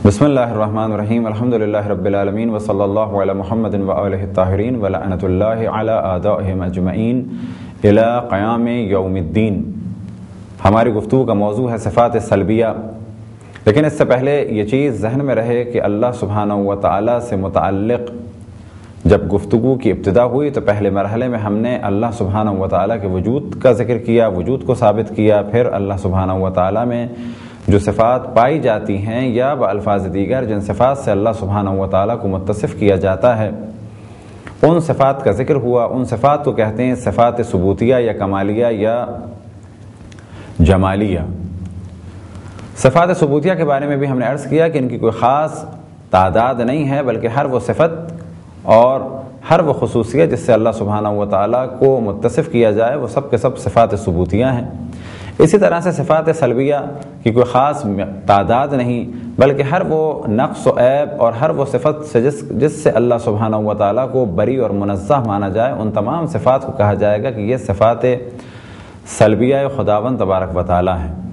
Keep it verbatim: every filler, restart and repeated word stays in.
بسم اللہ الرحمن الرحیم الحمد للہ رب العالمین وصلی اللہ علی محمد وآلہ الطاہرین ولعنۃ اللہ علی اعدائہم اجمعین الی قیام یوم الدین۔ ہماری گفتگو کا موضوع ہے صفات سلبیہ، لیکن اس سے پہلے یہ چیز ذہن میں رہے کہ اللہ سبحانہ و تعالی سے متعلق جب گفتگو کی ابتدا ہوئی تو پہلے مرحلے میں ہم نے اللہ سبحانہ و تعالی کے وجود کا ذکر کیا، وجود کو ثابت کیا، پھر اللہ سبحانہ و تعالی میں جو صفات پائی جاتی ہیں یا بالفاظ دیگر جن صفات سے اللہ سبحانہ و تعالی کو متصف کیا جاتا ہے ان صفات کا ذکر ہوا۔ ان صفات کو کہتے ہیں صفات ثبوتیہ یا کمالیہ یا جمالیہ۔ صفات ثبوتیہ کے بارے میں بھی ہم نے عرض کیا کہ ان کی کوئی خاص تعداد نہیں ہے، بلکہ ہر وہ صفت اور ہر وہ خصوصیت جس سے اللہ سبحانہ و تعالی کو متصف کیا جائے وہ سب کے سب صفات ثبوتیہ ہیں۔ اسی طرح سے صفات سلبیہ کی کوئی خاص تعداد نہیں، بلکہ ہر وہ نقص و عیب اور ہر وہ صفت سے جس جس سے اللہ سبحانہ و تعالیٰ کو بری اور منزہ مانا جائے ان تمام صفات کو کہا جائے گا کہ یہ صفات سلبیہ خداوند تبارک و تعالیٰ ہیں۔